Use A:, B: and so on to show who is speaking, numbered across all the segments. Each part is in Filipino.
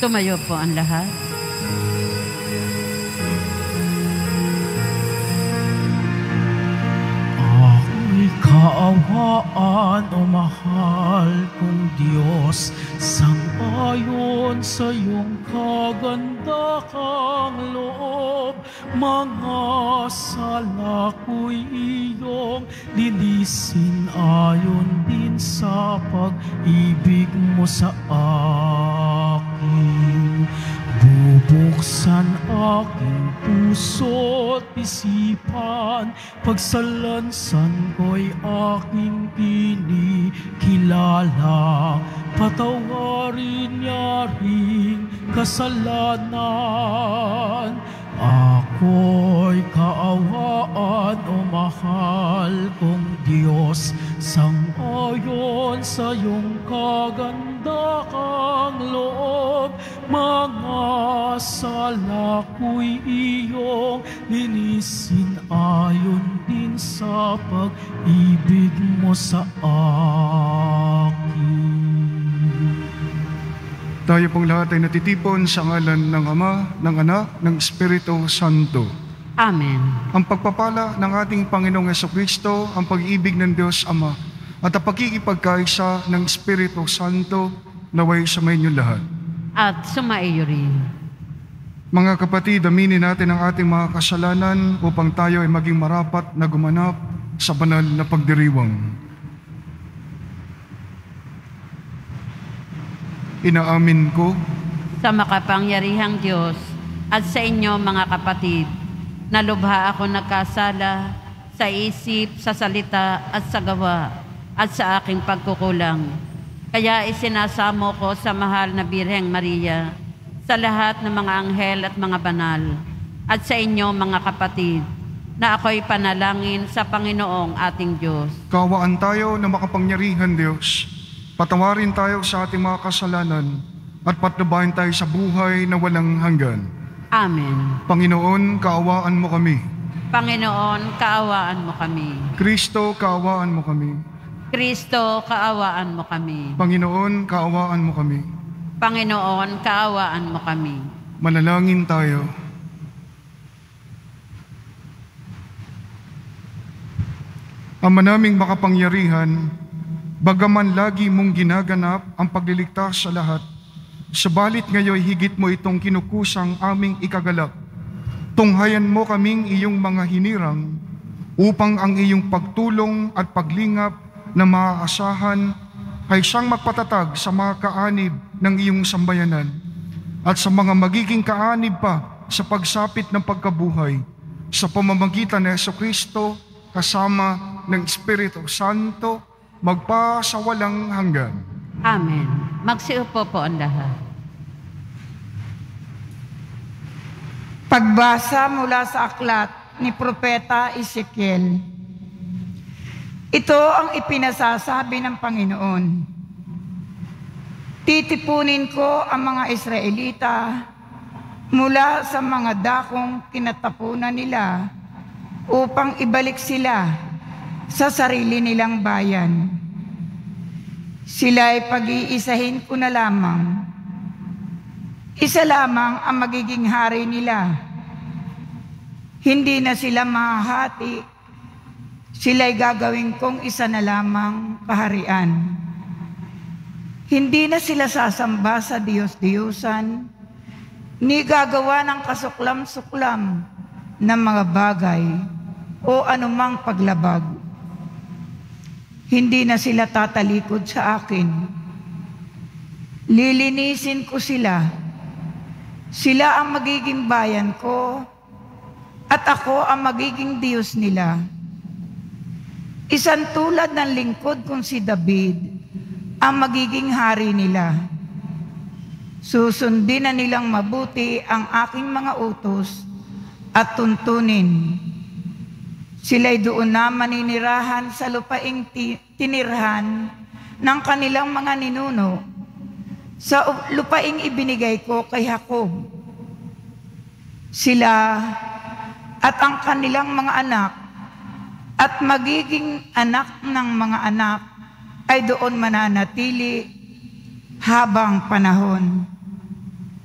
A: Tumayo po ang lahat.
B: Ako'y kaawaan, o mahal kong Diyos, sang-ayon sa iyong kaganda kang loob. Mga sala ko'y iyong linisin, ayon din sa pag-ibig mo sa akin. Bubuksan aking puso't isipan, pagsalansan ko'y aking kinikilala. Patawarin niya rin kasalanan. Ako'y kaawaan, o mahal kong Diyos, sang-ayon sa iyong kaganda kang loob. Mga sala ko'y iyong linisin, ayon din sa pag-ibig mo sa akin.
C: Tayo pong lahat ay natitipon sa ngalan ng Ama, ng Anak, ng Espiritu Santo.
A: Amen.
C: Ang pagpapala ng ating Panginoong Jesucristo, ang pag-ibig ng Diyos Ama, at ang pagkikipagkaisa ng Espiritu Santo naway sa inyo lahat.
A: At sumaiyo rin.
C: Mga kapatid, aminin natin ang ating mga kasalanan upang tayo ay maging marapat na gumanap sa banal na pagdiriwang. Inaamin ko
A: Sa makapangyarihang Diyos at sa inyo mga kapatid, na lubha ako nagkasala sa isip, sa salita at sa gawa at sa aking pagkukulang. Kaya isinasamo ko sa mahal na Birheng Maria, sa lahat ng mga anghel at mga banal, at sa inyo mga kapatid, na ako'y panalangin sa Panginoong ating Diyos.
C: kaawaan tayo na makapangyarihan Diyos. Patawarin tayo sa ating mga kasalanan at patnubayan tayo sa buhay na walang hanggan.
A: Amen.
C: Panginoon, kaawaan mo kami.
A: Panginoon, kaawaan mo kami.
C: Kristo, kaawaan mo kami.
A: Kristo, kaawaan mo kami.
C: Panginoon, kaawaan mo kami.
A: Panginoon, kaawaan mo kami.
C: Manalangin tayo. Ama naming makapangyarihan, bagaman lagi mong ginaganap ang pagliligtas sa lahat, subalit ngayon higit mo itong kinukusang aming ikagalak. Tunghayan mo kaming iyong mga hinirang upang ang iyong pagtulong at paglingap na maaasahan ay siyang magpatatag sa mga kaanib ng iyong sambayanan at sa mga magiging kaanib pa sa pagsapit ng pagkabuhay sa pamamagitan ni Jesucristo kasama ng Espiritu Santo magpa sa walang hanggan.
A: Amen. Magsiupo po ang lahat.
D: Pagbasa mula sa aklat ni Propeta Ezekiel. Ito ang ipinasasabi ng Panginoon. Titipunin ko ang mga Israelita mula sa mga dakong kinatapunan nila upang ibalik sila sa sarili nilang bayan. Sila'y pag-iisahin ko na lamang. Isa lamang ang magiging hari nila. Hindi na sila mahahati. Sila'y gagawin kong isa na lamang kaharian. Hindi na sila sasamba sa Diyos-Diyusan, ni gagawa ng kasuklam-suklam ng mga bagay o anumang paglabag. Hindi na sila tatalikod sa akin. Lilinisin ko sila. Sila ang magiging bayan ko at ako ang magiging Diyos nila. Isang tulad ng lingkod kong si David ang magiging hari nila. Susundin na nilang mabuti ang aking mga utos at tuntunin. Sila'y doon na maninirahan sa lupaing tinirhan ng kanilang mga ninuno, sa lupaing ibinigay ko kay Jacob. Sila at ang kanilang mga anak at magiging anak ng mga anak ay doon mananatili habang panahon.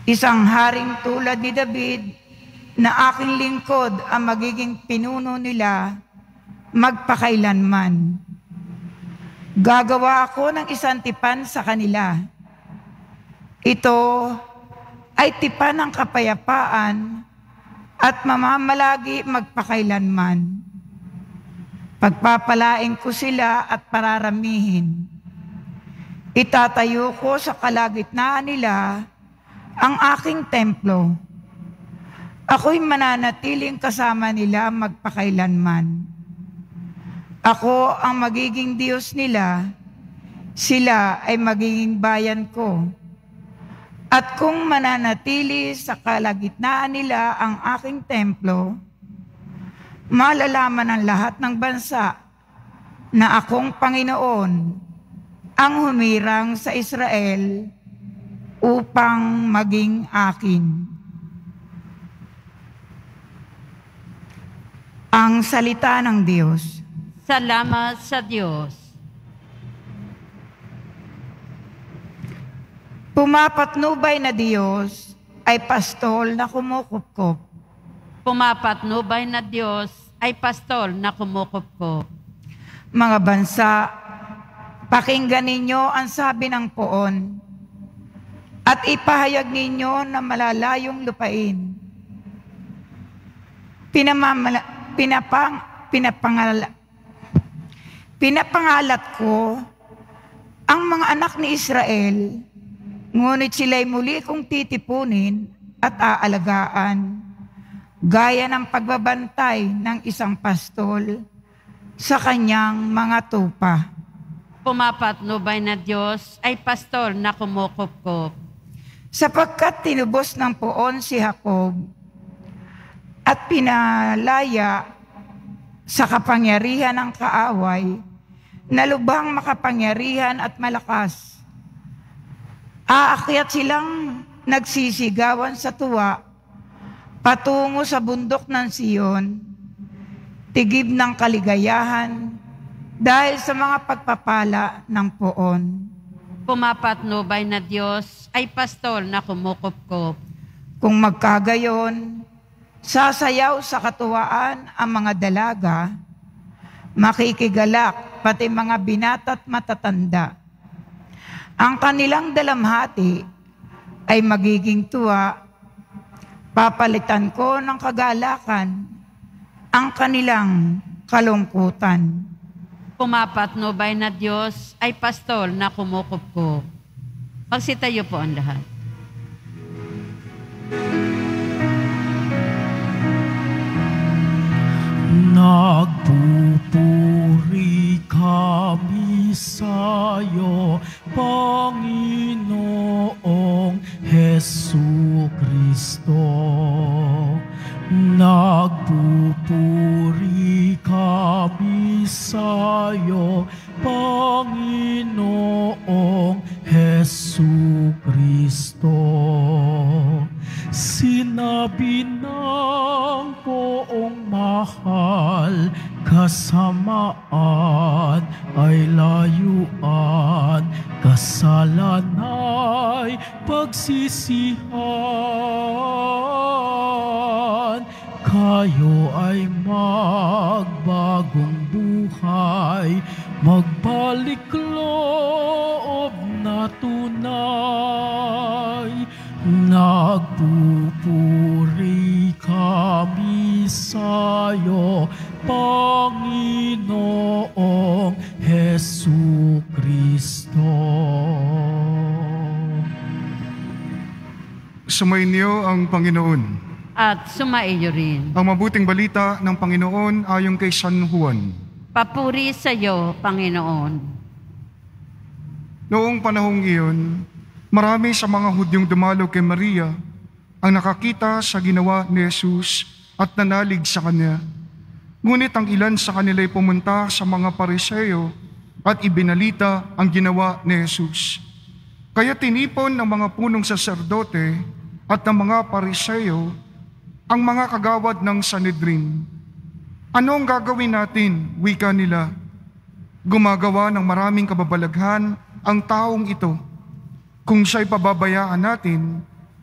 D: Isang haring tulad ni David na aking lingkod ang magiging pinuno nila magpakailanman. Gagawa ako ng isang tipan sa kanila. Ito ay tipan ng kapayapaan at mamamalagi magpakailanman. Pagpapalain ko sila at pararamihin. Itatayo ko sa kalagitnaan nila ang aking templo. Ako'y mananatiling kasama nila magpakailanman. Ako ang magiging Diyos nila, sila ay magiging bayan ko. At kung mananatili sa kalagitnaan nila ang aking templo, malalaman ng lahat ng bansa na akong Panginoon ang humirang sa Israel upang maging akin. Ang salita ng Diyos.
A: Salamat sa Diyos.
D: Pumapatnubay na Diyos ay pastol na kumukupkop.
A: Pumapatnubay na Diyos ay pastol na kumukupkop.
D: Mga bansa, pakinggan ninyo ang sabi ng poon at ipahayag ninyo na malalayong lupain. Pinapangalat ko ang mga anak ni Israel, ngunit sila'y muli kong titipunin at aalagaan, gaya ng pagbabantay ng isang pastol sa kanyang mga tupa.
A: Pumapatnubay na Diyos ay pastol na kumukupkop.
D: Sapagkat tinubos ng poon si Jacob at pinalaya sa kapangyarihan ng kaaway, na lubhang makapangyarihan at malakas. Aakyat silang nagsisigawan sa tuwa patungo sa bundok ng Siyon, tigib ng kaligayahan dahil sa mga pagpapala ng poon.
A: Pumapatnubay na Diyos ay pastol na kumukupkop.
D: Kung magkagayon, sasayaw sa katuwaan ang mga dalaga, makikigalak pati mga binata't matatanda. Ang kanilang dalamhati ay magiging tuwa, papalitan ko ng kagalakan ang kanilang kalungkutan.
A: Pumapatnubay na Diyos ay pastol na kumukupkop. Magsitayo po ang lahat.
B: Nagpupuri kami sa'yo, Panginoong Jesucristo. Nagpupuri kami sa'yo, Panginoong Jesucristo. Sinabi ng poong mahal, kasamaan ay layuan, kasalan ay pagsisihan. Kayo ay magbagong buhay, magbalik loob na tunay. Nagpupuri kami sa'yo, Panginoong Jesucristo.
C: Sumainyo ang Panginoon.
A: At sumaiyo rin.
C: Ang mabuting balita ng Panginoon ayon kay San Juan.
A: Papuri sa iyo, Panginoon.
C: Noong panahong iyon, marami sa mga Hudyong dumalo kay Maria ang nakakita sa ginawa ni Jesus at nanalig sa kanya. Ngunit ang ilan sa kanila ay pumunta sa mga Pariseo at ibinalita ang ginawa ni Jesus. Kaya tinipon ng mga punong saserdote at ng mga Pariseo ang mga kagawad ng Sanhedrin. Ano ang gagawin natin? Wika nila. Gumagawa ng maraming kababalaghan ang taong ito. Kung siya'y pababayaan natin,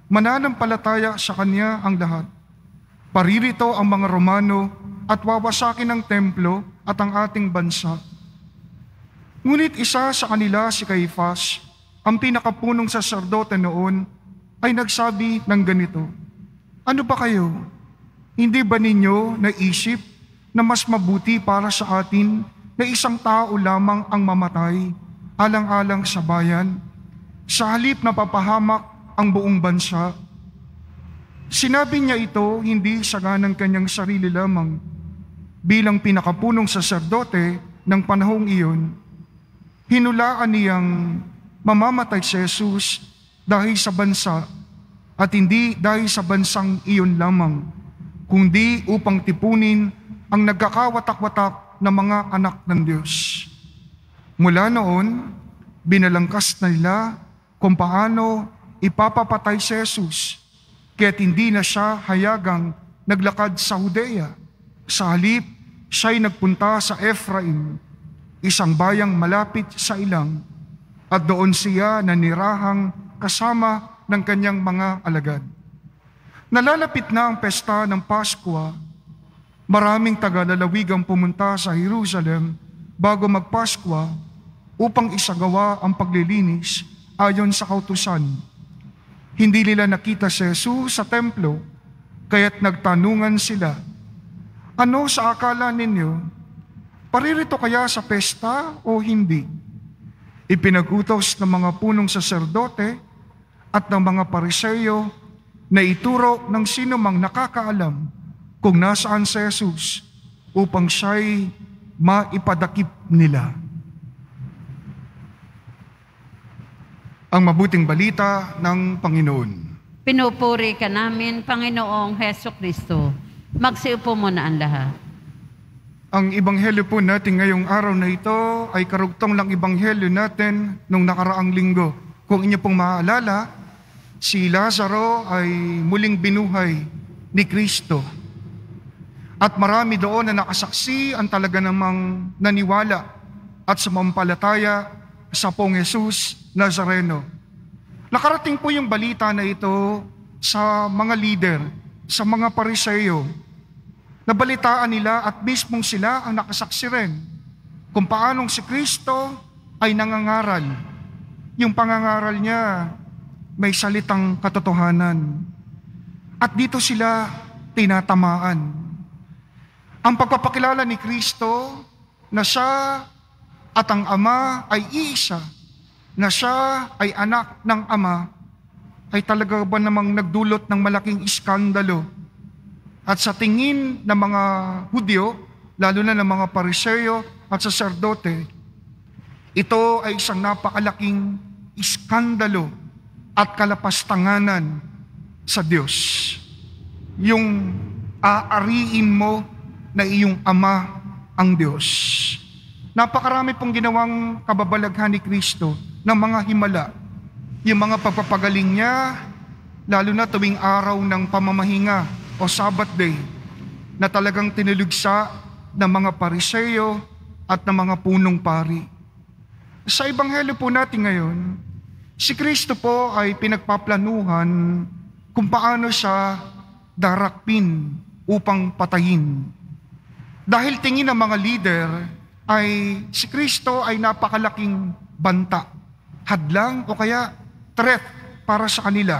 C: mananampalataya sa kanya ang lahat. Paririto ang mga Romano at wawasakin ang templo at ang ating bansa. Ngunit isa sa kanila, si Caifás, ang pinakapunong saserdote noon, ay nagsabi ng ganito, "Ano ba kayo? Hindi ba ninyo naisip na mas mabuti para sa atin na isang tao lamang ang mamatay alang-alang sa bayan, sa halip na papahamak ang buong bansa?" Sinabi niya ito hindi sa ganang kanyang sarili lamang. Bilang pinakapunong saserdote ng panahong iyon, hinulaan niyang mamamatay si Jesus dahil sa bansa at hindi dahil sa bansang iyon lamang, kundi upang tipunin ang nagkakawatak-watak na mga anak ng Diyos. Mula noon, binalangkas na nila kung paano ipapapatay si Jesus, kaya't hindi na siya hayagang naglakad sa Judea. Sa halip, siya'y nagpunta sa Ephraim, isang bayang malapit sa ilang, at doon siya nanirahang kasama ng kanyang mga alagad. Nalalapit na ang pesta ng Paskwa. Maraming taga-lalawigang pumunta sa Jerusalem bago magpaskwa upang isagawa ang paglilinis ayon sa kautusan. Hindi nila nakita si Jesus sa templo, kaya't nagtanungan sila, "Ano sa akala ninyo? Paririto kaya sa pesta o hindi?" Ipinagutos ng mga punong saserdote at ng mga Pariseo na ituro ng sino mang nakakaalam kung nasaan si Jesus upang siya'y maipadakip nila. Ang mabuting balita ng Panginoon.
A: Pinupuri ka namin, Panginoong Heso Kristo. Magsiupo muna ang lahat.
C: Ang ebanghelyo po natin ngayong araw na ito ay karugtong lang ebanghelyo natin nung nakaraang linggo. Kung inyo pong maaalala, si Lazaro ay muling binuhay ni Kristo. At marami doon na nakasaksi ang talaga namang naniwala at sumampalataya sa Pong Jesus Nazareno. Nakarating po yung balita na ito sa mga leader, sa mga Pariseo. Nabalitaan nila at mismong sila ang nakasaksi rin kung paanong si Kristo ay nangangaral. Yung pangangaral niya may salitang katotohanan. At dito sila tinatamaan. Ang pagpapakilala ni Kristo na siya at ang Ama ay iisa, na siya ay anak ng Ama, ay talaga ba namang nagdulot ng malaking iskandalo? At sa tingin ng mga Hudyo, lalo na ng mga Pariseo at saserdote, ito ay isang napakalaking iskandalo at kalapastanganan sa Diyos. Yung aariin mo na iyong Ama ang Diyos. Napakarami pong ginawang kababalaghan ni Kristo ng mga himala. Yung mga pagpapagaling niya, lalo na tuwing araw ng pamamahinga o Sabbath day, na talagang tinulugsa ng mga Pariseo at ng mga punong pari. Sa ebanghelyo po natin ngayon, si Kristo po ay pinagpaplanuhan kung paano siya darakpin upang patayin. Dahil tingin ng mga leader ay si Kristo ay napakalaking banta, hadlang o kaya threat para sa kanila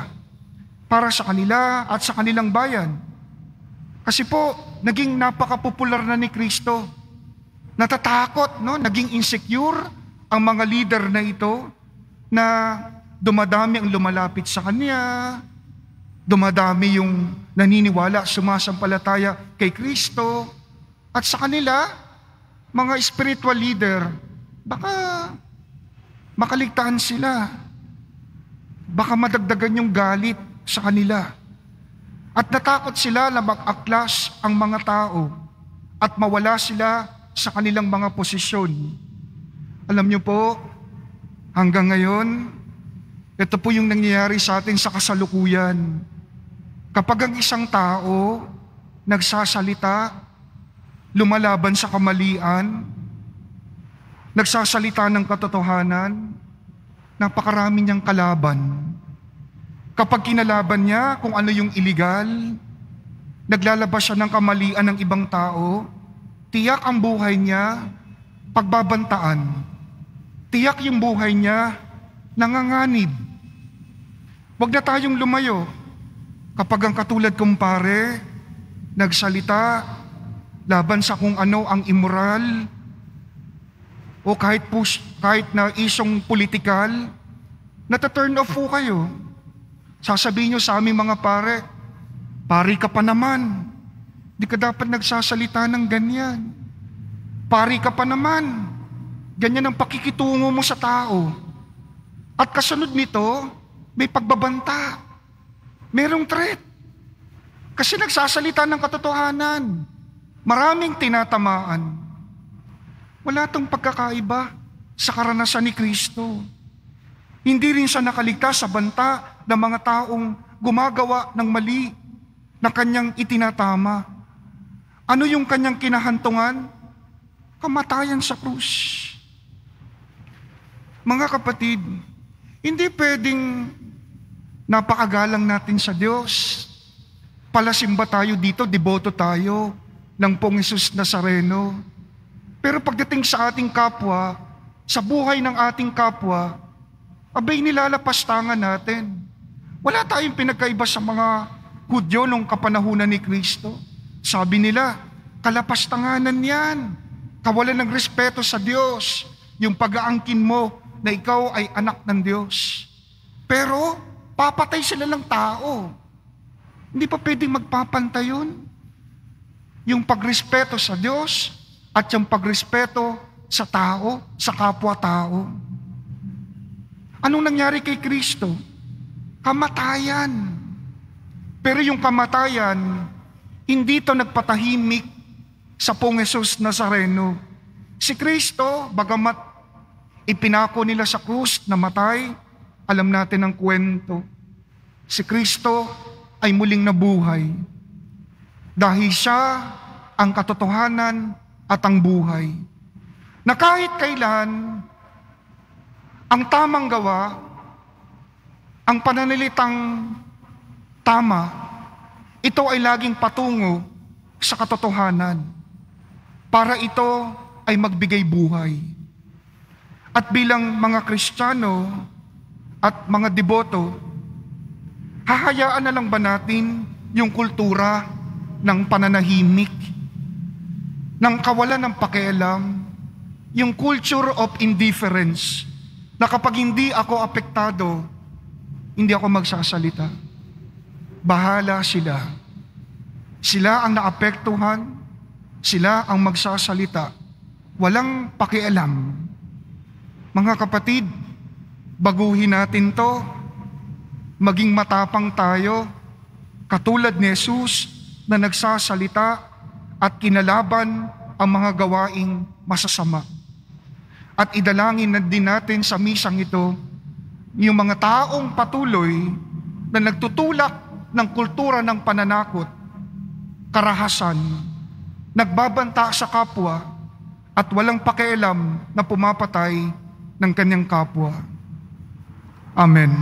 C: at sa kanilang bayan. Kasi po, naging napaka-popular na ni Kristo. Natatakot, no? Naging insecure ang mga leader na ito na dumadami ang lumalapit sa Kanya, dumadami yung naniniwala, sumasampalataya kay Kristo, at sa kanila, mga spiritual leader, baka makaligtaan sila. Baka madagdagan yung galit sa kanila. At natakot sila na mag-aklas ang mga tao at mawala sila sa kanilang mga posisyon. Alam niyo po, hanggang ngayon, ito po yung nangyayari sa atin sa kasalukuyan. Kapag ang isang tao nagsasalita, lumalaban sa kamalian, nagsasalita ng katotohanan, napakarami niyang kalaban. Kapag kinalaban niya kung ano yung illegal, naglalabas siya ng kamalian ng ibang tao, tiyak ang buhay niya pagbabantaan. Tiyak yung buhay niya nanganganib. Huwag na tayong lumayo. Kapag ang katulad kong pare, nagsalita laban sa kung ano ang immoral, o kahit na isyong politikal, nata-turn off po kayo. Sasabihin nyo sa aming mga pare, pari ka pa naman. Di ka dapat nagsasalita ng ganyan. Pari ka pa naman. Ganyan ang pakikitungo mo sa tao. At kasunod nito, may pagbabanta. Merong threat. Kasi nagsasalita ng katotohanan. Maraming tinatamaan. Wala tong pagkakaiba sa karanasan ni Kristo. Hindi rin siya nakaligtas sa banta ng mga taong gumagawa ng mali na kanyang itinatama. Ano yung kanyang kinahantungan? Kamatayan sa krus. Mga kapatid, hindi pwedeng napakagalang natin sa Diyos. Palasimba tayo dito, deboto tayo ng Pong Jesus Nazareno. Pero pagdating sa ating kapwa, sa buhay ng ating kapwa, abay nilalapastangan natin. Wala tayong pinagkaiba sa mga Hudyo nung kapanahunan ni Kristo. Sabi nila, kalapastanganan yan. Kawalan ng respeto sa Diyos. Yung pag-aangkin mo na ikaw ay anak ng Diyos. Pero, papatay sila ng tao. Hindi pa pwedeng magpapantay yun. Yung pagrespeto sa Diyos at yung pagrespeto sa tao, sa kapwa-tao. Anong nangyari kay Kristo? Kamatayan. Pero yung kamatayan, hindi ito nagpatahimik sa Pong Jesus Nazareno. Si Kristo, bagamat ipinako nila sa krus na matay, alam natin ang kwento. Si Kristo ay muling nabuhay. Dahil siya ang katotohanan at ang buhay. Na kahit kailan, ang tamang gawa, ang pananalitang tama, ito ay laging patungo sa katotohanan para ito ay magbigay buhay. At bilang mga Kristiyano at mga deboto, hahayaan na lang ba natin yung kultura ng pananahimik, ng kawalan ng pakialam, yung culture of indifference, na kapag hindi ako apektado, hindi ako magsasalita. Bahala sila. Sila ang naapektuhan, sila ang magsasalita. Walang pakialam. Mga kapatid, baguhin natin to, maging matapang tayo, katulad ni Jesus na nagsasalita at kinalaban ang mga gawaing masasama. At idalangin na din natin sa misang ito, yung mga taong patuloy na nagtutulak ng kultura ng pananakot, karahasan, nagbabanta sa kapwa, at walang pakialam na pumapatay ng kanyang kapwa. Amen.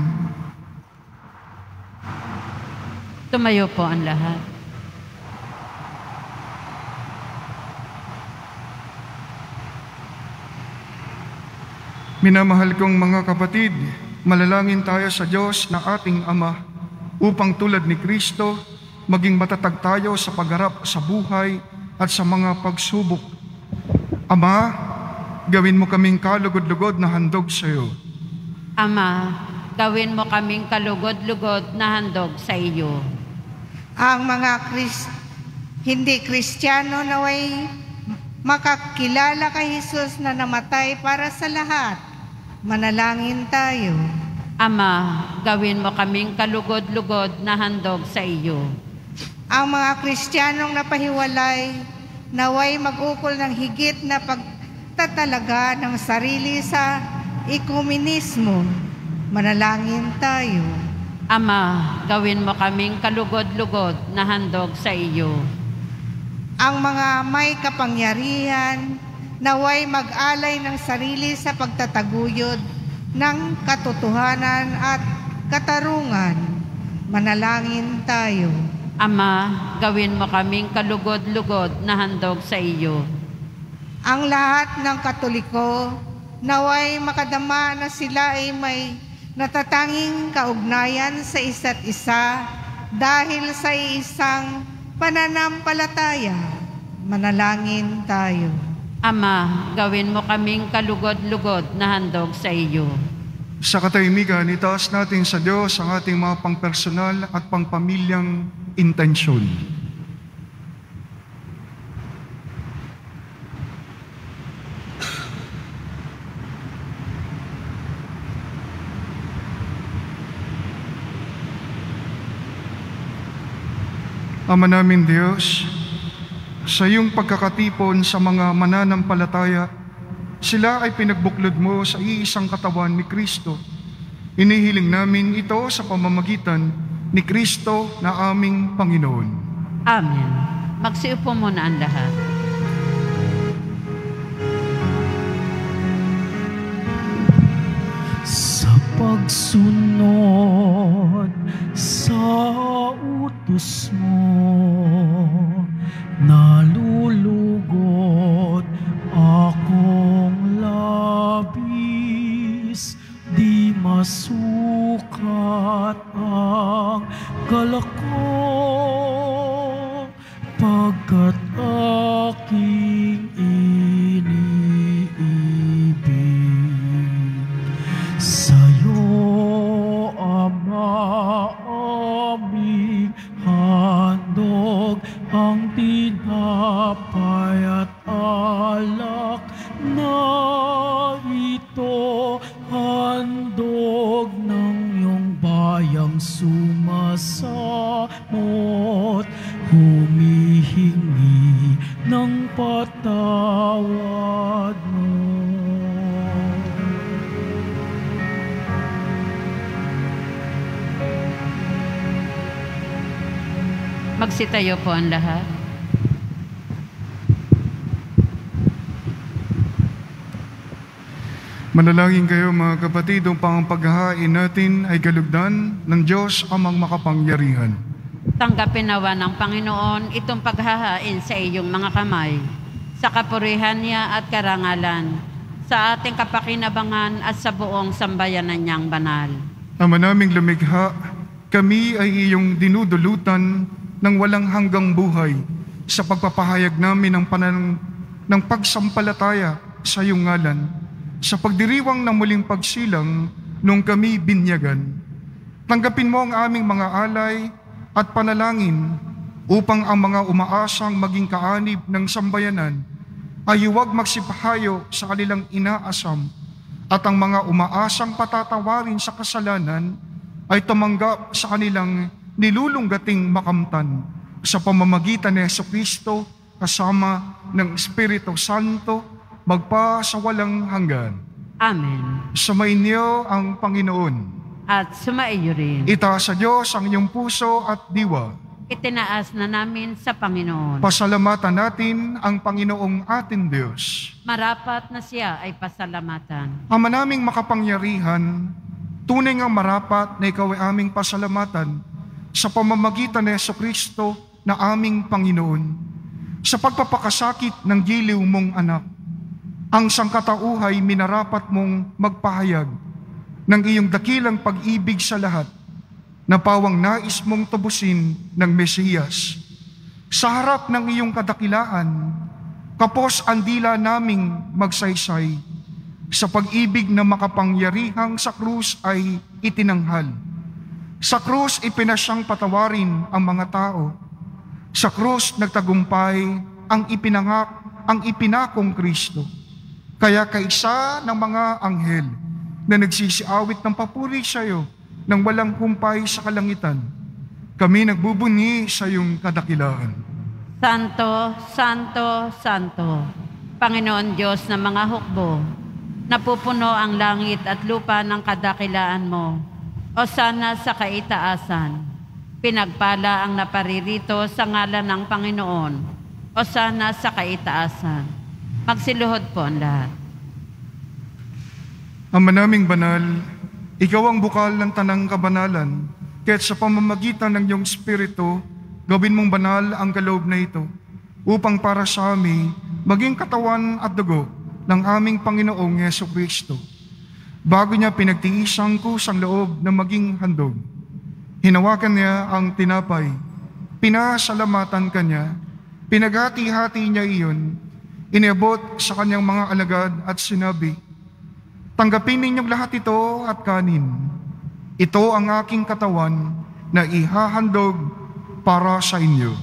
A: Tumayo po ang lahat.
C: Minamahal kong mga kapatid, malalangin tayo sa Diyos na ating Ama upang tulad ni Kristo, maging matatag tayo sa pagharap sa buhay at sa mga pagsubok. Ama, gawin mo kaming kalugod-lugod na handog sa iyo.
A: Ama, gawin mo kaming kalugod-lugod na handog sa iyo.
D: Ang mga hindi Kristiyano naway makakilala kay Jesus na namatay para sa lahat. Manalangin tayo.
A: Ama, gawin mo kaming kalugod-lugod na handog sa iyo.
D: Ang mga Kristiyanong napahiwalay, naway mag-ukol ng higit na pagtatalaga ng sarili sa ekumenismo. Manalangin tayo.
A: Ama, gawin mo kaming kalugod-lugod na handog sa iyo.
D: Ang mga may kapangyarihan, naway mag-alay ng sarili sa pagtataguyod ng katotohanan at katarungan.
E: Manalangin tayo.
A: Ama, gawin mo kaming kalugod-lugod na handog sa iyo.
E: Ang lahat ng Katoliko, naway makadama na sila ay may natatanging kaugnayan sa isa't isa dahil sa isang pananampalataya. Manalangin tayo.
A: Ama, gawin mo kaming kalugod-lugod na handog sa iyo.
C: Sa katahimikan, itaas natin sa Diyos ang ating mga pangpersonal at pangpamilyang intensyon. Ama namin Diyos, sa iyong pagkakatipon sa mga mananampalataya, sila ay pinagbuklod mo sa iisang katawan ni Kristo. Inihiling namin ito sa pamamagitan ni Kristo na aming Panginoon.
A: Amen. Magsiupo muna ang lahat.
B: Sa pagsunod sa utos mo, nalulugod akong labis, di masukat ang galak ko, pagkat aking iniibig. Sa'yo, Ama, aming handog ang tinapay at alak na ito, handog ng iyong bayang sumasamot, humihingi ng patawad mo.
A: Magsitayo po ang lahat.
C: Manalangin kayo mga kapatid, upang ang paghahain natin ay galugdan ng Diyos amang makapangyarihan.
A: Tanggapin nawa ng Panginoon itong paghahain sa iyong mga kamay, sa kapurihan niya at karangalan, sa ating kapakinabangan at sa buong sambayanan niyang banal.
C: Ama naming lumikha, kami ay iyong dinudulutan ng walang hanggang buhay sa pagpapahayag namin ng pagsampalataya sa iyong ngalan, sa pagdiriwang ng muling pagsilang nung kami binyagan. Tanggapin mo ang aming mga alay at panalangin upang ang mga umaasang maging kaanib ng sambayanan ay huwag magsipahayo sa kanilang inaasam, at ang mga umaasang patatawarin sa kasalanan ay tumanggap sa kanilang nilulunggating makamtan sa pamamagitan ni Jesucristo kasama ng Espiritu Santo magpa sa walang hanggan.
A: Amen.
C: Sumainyo ang Panginoon.
A: At sumaiyo rin.
C: Itaas sa Diyos ang inyong puso at diwa.
A: Itinaas na namin sa Panginoon.
C: Pasalamatan natin ang Panginoong ating Diyos.
A: Marapat na siya ay pasalamatan.
C: Ama naming makapangyarihan, tunay nga marapat na ikaw ay aming pasalamatan sa pamamagitan ni Jesucristo na aming Panginoon, sa pagpapakasakit ng giliw mong anak. Ang sangkatauhay minarapat mong magpahayag ng iyong dakilang pag-ibig sa lahat, na pawang nais mong tubusin ng Mesiyas. Sa harap ng iyong kadakilaan, kapos ang dila naming magsaysay, sa pag-ibig na makapangyarihang sa krus ay itinanghal. Sa krus ipinasyang patawarin ang mga tao. Sa krus nagtagumpay ang ipinakong Kristo. Kaya kaisa ng mga anghel na nagsisiawit ng papuri sa iyo nang walang humpay sa kalangitan, kami nagbubunyi sa iyong kadakilaan.
A: Santo, Santo, Santo, Panginoon Diyos ng mga hukbo, napupuno ang langit at lupa ng kadakilaan mo. O sana sa kaitaasan, pinagpala ang naparirito sa ngalan ng Panginoon. O sana sa kaitaasan. Magsiluhod po ang lahat.
C: Ama naming banal, ikaw ang bukal ng tanang kabanalan. Kaya't sa pamamagitan ng iyong Espiritu, gawin mong banal ang kaloob na ito, upang para sa amin maging katawan at dugo ng aming Panginoong Jesucristo. Bago niya pinagtiisang kusang loob na maging handog, hinawakan niya ang tinapay, pinasalamatan kanya, pinaghati-hati niya iyon, iniabot sa kanyang mga alagad at sinabi, "Tanggapin ninyong lahat ito at kanin. Ito ang aking katawan na ihahandog para sa inyo."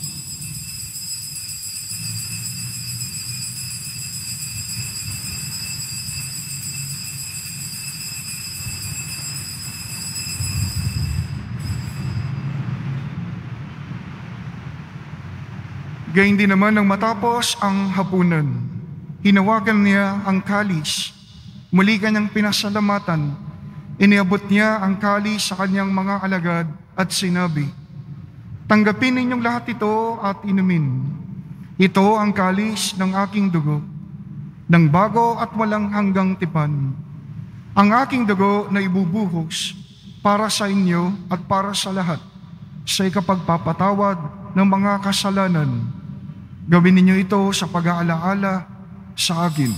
C: Gayun din naman nang matapos ang hapunan, hinawakan niya ang kalis, muli kanyang pinasalamatan, iniabot niya ang kalis sa kanyang mga alagad at sinabi, "Tanggapin ninyong lahat ito at inumin. Ito ang kalis ng aking dugo, ng bago at walang hanggang tipan. Ang aking dugo na ibubuhos para sa inyo at para sa lahat, sa ikapagpapatawad ng mga kasalanan. Gawin ninyo ito sa pag-aalaala sa akin."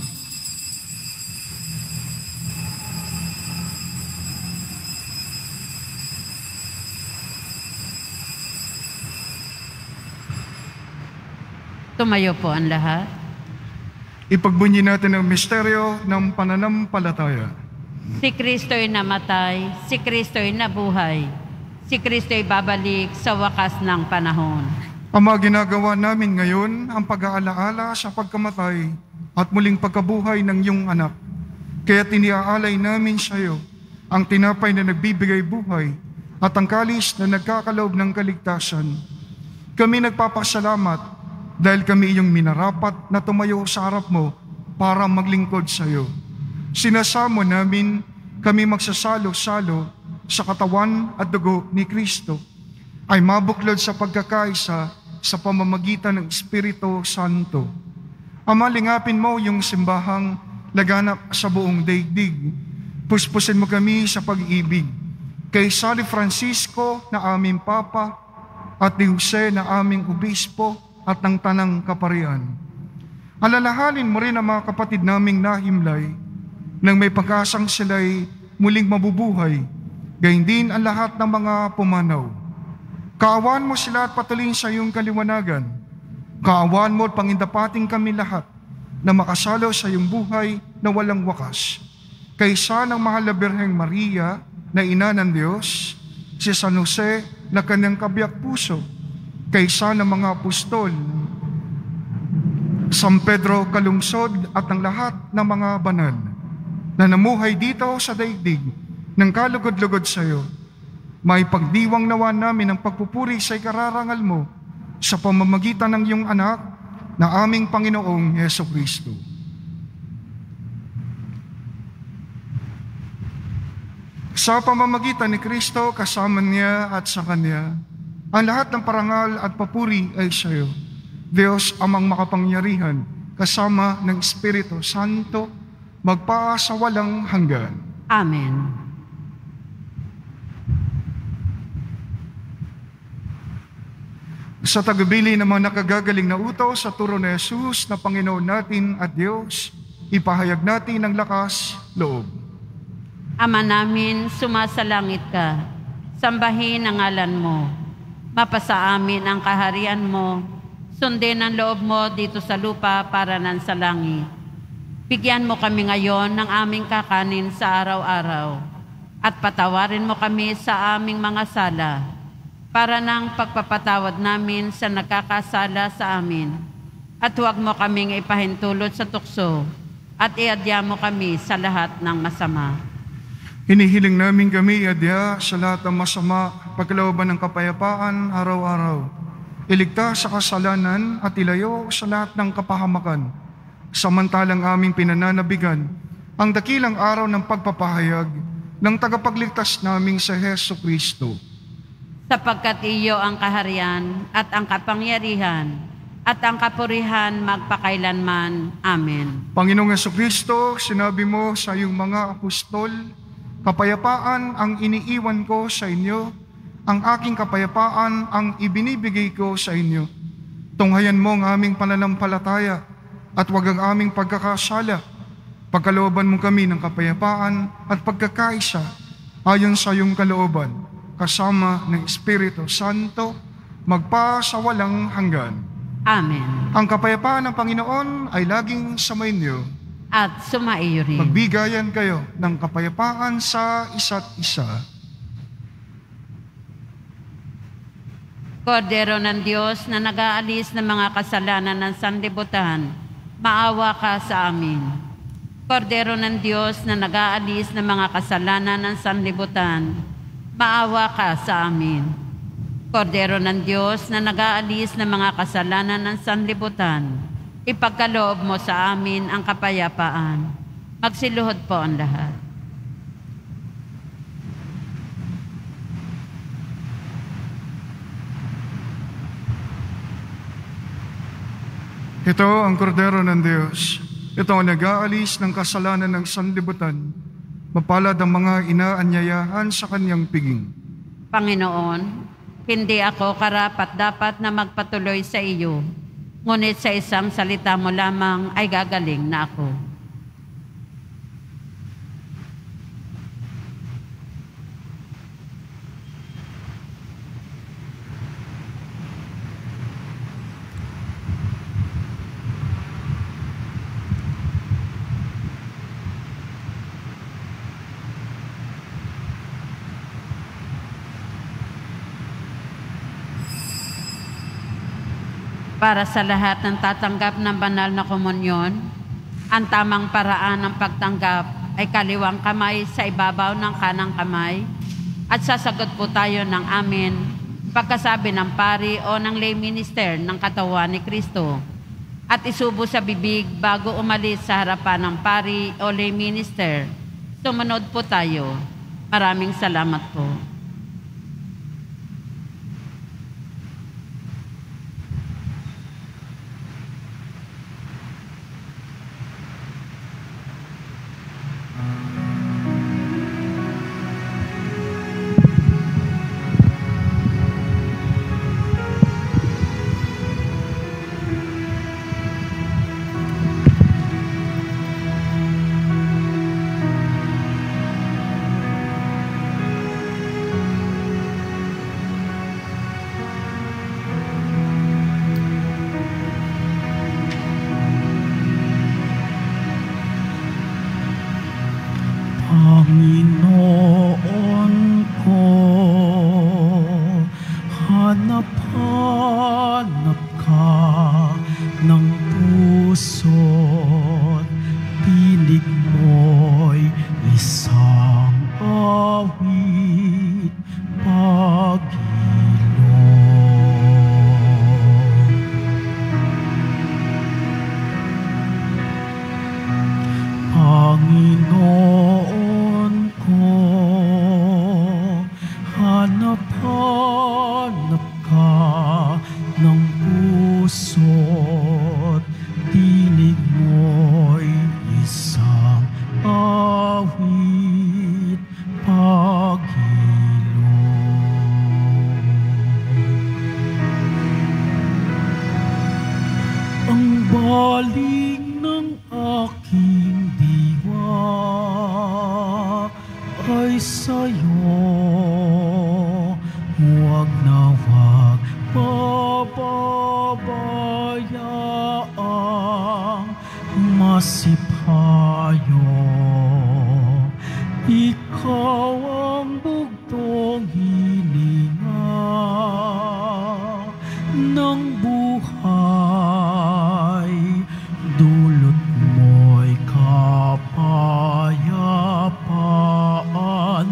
A: Tumayo po ang lahat.
C: Ipagbunyi natin ang misteryo ng pananampalataya.
A: Si Kristo'y namatay, si Kristo'y nabuhay, si Kristo'y babalik sa wakas ng panahon.
C: Ama, ginagawa namin ngayon ang pag-aalaala sa pagkamatay at muling pagkabuhay ng iyong anak. Kaya tiniaalay namin sa iyo ang tinapay na nagbibigay buhay at ang kalis na nagkakaloob ng kaligtasan. Kami nagpapasalamat dahil kami iyong minarapat na tumayo sa harap mo para maglingkod sa iyo. Sinasamo namin kami magsasalo-salo sa katawan at dugo ni Kristo ay mabuklod sa pagkakaisa sa pamamagitan ng Espiritu Santo. Ama, lingapin mo yung simbahang laganap sa buong daigdig. Puspusin mo kami sa pag-ibig kay San Francisco na aming Papa at ni Jose na aming Obispo at ng Tanang Kaparian. Alalahanin mo rin ang mga kapatid naming nahimlay nang may pag-asang sila'y muling mabubuhay, gayon din ang lahat ng mga pumanaw. Kaawaan mo sila at patuloyin sa iyong kaliwanagan. Kaawaan mo at pangindapating kami lahat na makasalo sa iyong buhay na walang wakas. Kaysa ng mahal na Birheng Maria na ina ng Diyos, si San Jose na kanyang kabiyak puso, kaysa ng mga apostol, San Pedro kalungsod at ang lahat ng mga banal na namuhay dito sa daigdig ng kalugod-lugod sa iyo, may pagdiwang nawa namin ang pagpupuri sa ikararangal mo sa pamamagitan ng iyong anak na aming Panginoong Jesucristo. Sa pamamagitan ni Kristo, kasama niya at sa Kanya, ang lahat ng parangal at papuri ay sa iyo, Diyos amang makapangyarihan, kasama ng Espiritu Santo, magpaa sa walang hanggan.
A: Amen.
C: Sa tagubilin ng mga nakagagaling na utos sa turo ni Jesus na Panginoon natin at Diyos, ipahayag natin ang lakas loob.
A: Ama namin, sumasalangit ka. Sambahin ang ngalan mo. Mapasa amin ang kaharian mo. Sundin ang loob mo dito sa lupa para nan sa langit. Bigyan mo kami ngayon ng aming kakanin sa araw-araw. At patawarin mo kami sa aming mga sala, para ng pagpapatawad namin sa nagkakasala sa amin. At huwag mo kaming ipahintulot sa tukso, at iadya mo kami sa lahat ng masama.
C: Hinihiling namin kami iadya sa lahat ng masama, pagkalooban ng kapayapaan araw-araw. Iligtas sa kasalanan at ilayo sa lahat ng kapahamakan. Samantalang aming pinananabigan ang dakilang araw ng pagpapahayag ng tagapagligtas naming sa Jesucristo.
A: Sapagkat iyo ang kaharian at ang kapangyarihan at ang kapurihan magpakailanman. Amen.
C: Panginoong Jesucristo, sinabi mo sa iyong mga apostol, kapayapaan ang iniiwan ko sa inyo, ang aking kapayapaan ang ibinibigay ko sa inyo. Tunghayan mo ang aming pananampalataya at huwag ang aming pagkakasala. Pagkalooban mo kami ng kapayapaan at pagkakaisa ayon sa iyong kalooban, kasama ng Espiritu Santo, magpa sa walang hanggan.
A: Amen.
C: Ang kapayapaan ng Panginoon ay laging sumainyo.
A: At sumaiyo rin.
C: Magbigayan kayo ng kapayapaan sa isa't isa.
A: Kordero ng Diyos na nag-aalis ng mga kasalanan ng sanlibutan, maawa ka sa amin. Kordero ng Diyos na nag-aalis ng mga kasalanan ng sanlibutan, maawa ka sa amin. Kordero ng Diyos na nag-aalis ng mga kasalanan ng sanlibutan, ipagkaloob mo sa amin ang kapayapaan. Magsiluhod po ang lahat.
C: Ito ang kordero ng Diyos. Ito ang nag-aalis ng kasalanan ng sanlibutan. Mapalad ang mga inaanyayahan sa kanyang piging.
A: Panginoon, hindi ako karapat-dapat na magpatuloy sa iyo, ngunit sa isang salita mo lamang ay gagaling na ako. Para sa lahat ng tatanggap ng banal na komunyon, ang tamang paraan ng pagtanggap ay kaliwang kamay sa ibabaw ng kanang kamay at sasagot po tayo ng amen pagkasabi ng pari o ng lay minister ng katawan ni Kristo at isubo sa bibig bago umalis sa harapan ng pari o lay minister. Sumunod po tayo. Maraming salamat po.
B: Panginoon ko, hanap-hanap ka ng puso't pinig mo'y isang awit pag-ilog. Panginoon ko, hanap-hanap ka ng puso't tinig mo'y isang awit pag-ilog. Ang baling ng aking diwa ay sa'yo, huwag na huwag pababayaang masipayo. Ikaw ang bugtong hininga ng buhay, dulot mo'y kapayapaan,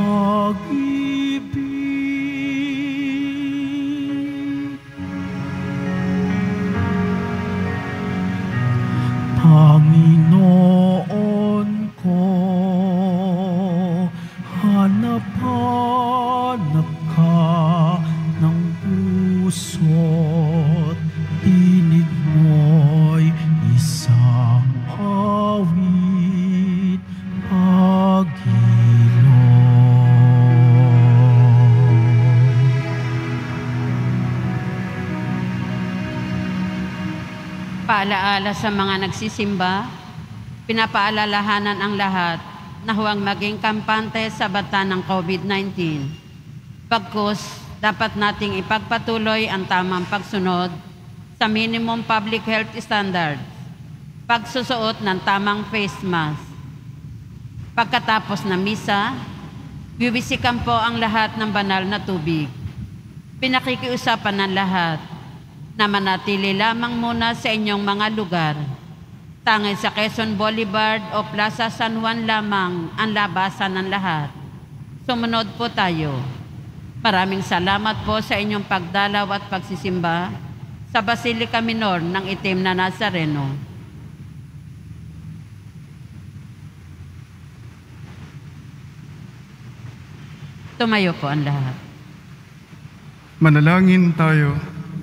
B: pag-ibig. Panginoon ko, hanap-hanap ka ng puso't tinig mo'y isang awit pag-ilog.
A: Paalaala sa mga nagsisimba, pinapaalalahanan ang lahat na huwag maging kampante sa banta ng COVID-19. Pagkus, dapat nating ipagpatuloy ang tamang pagsunod sa minimum public health standards, pagsusuot ng tamang face mask. Pagkatapos ng misa, bibisikan po ang lahat ng banal na tubig. Pinakikiusapan ng lahat na manatili lamang muna sa inyong mga lugar. Tanging sa Quezon Boulevard o Plaza San Juan lamang ang labasan ng lahat. Sumunod po tayo. Maraming salamat po sa inyong pagdalaw at pagsisimba sa Basilica Minor ng Itim na Nazareno. Tumayo po ang lahat.
C: Manalangin tayo.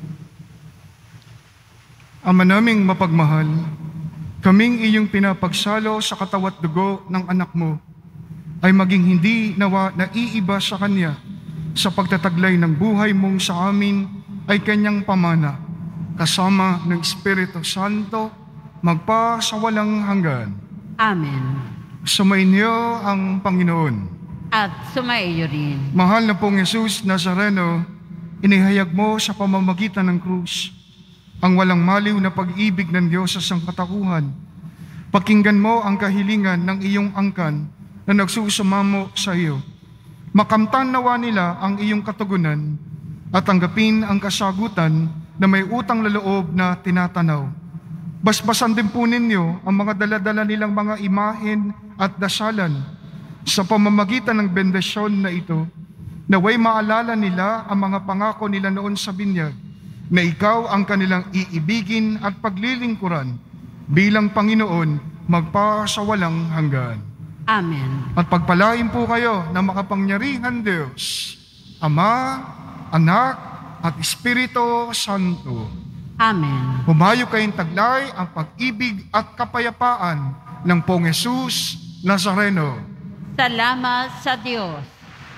C: Ama naming mapagmahal, kaming iyong pinapagsalo sa katawat dugo ng anak mo ay maging hindi nawa naiiba sa kanya sa pagtataglay ng buhay mong sa amin ay kanyang pamana, kasama ng Espiritu Santo, magpa sa walang hanggan.
A: Amen.
C: Sumainyo ang Panginoon.
A: At sumaiyo rin.
C: Mahal na pong Jesus Nazareno, inihayag mo sa pamamagitan ng krus ang walang maliw na pag-ibig ng Diyos sa sangkatauhan. Pakinggan mo ang kahilingan ng iyong angkan na nagsusumamo sa iyo. Makamtan nawa nila ang iyong katugunan at tanggapin ang kasagutan na may utang na loob na tinatanaw. Basbasan din po ninyo ang mga daladala nilang mga imahen at dasalan sa pamamagitan ng bendasyon na ito, naway maalala nila ang mga pangako nila noon sa binyag, na ikaw ang kanilang iibigin at paglilingkuran bilang Panginoon magpa sa walang hanggan.
A: Amen.
C: At pagpalain po kayo ng makapangyarihan Diyos, Ama, Anak, at Espiritu Santo.
A: Amen.
C: Humayo kayong taglay ang pag-ibig at kapayapaan ng Pong Jesus Nazareno.
A: Salamat sa Diyos.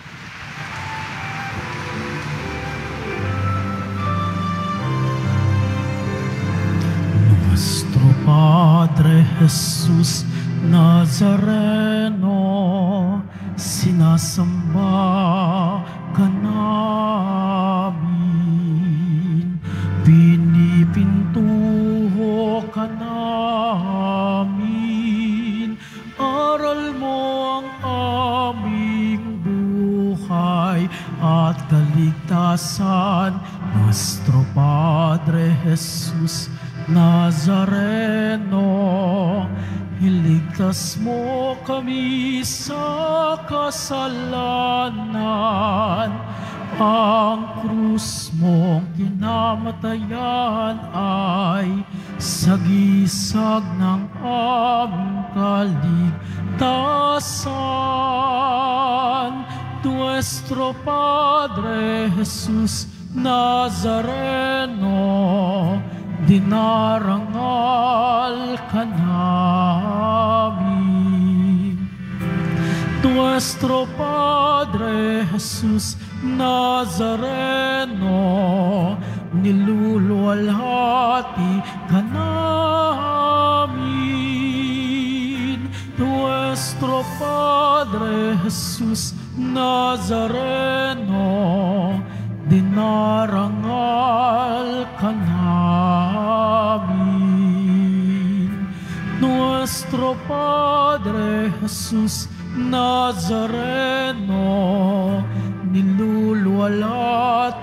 B: Nuestro Padre Jesus Nazareno, sinasamba ka namin, pinipintuho ka namin, aral mo ang aming buhay at kaligtasan. Nuestro Padre Jesus Nazareno, iligtas mo kami sa kasalanan. Ang krus mong kinamatayan ay sagisag ng aming kaligtasan. Nuestro Padre Jesus Nazareno, dinarangal ka namin. Nuestro Padre Jesus Nazareno, niluluwalhati ka namin. Nuestro Padre Jesus Nazareno, dinarangal ka namin. Nuestro Padre Jesus Nazareno, niluluwalhati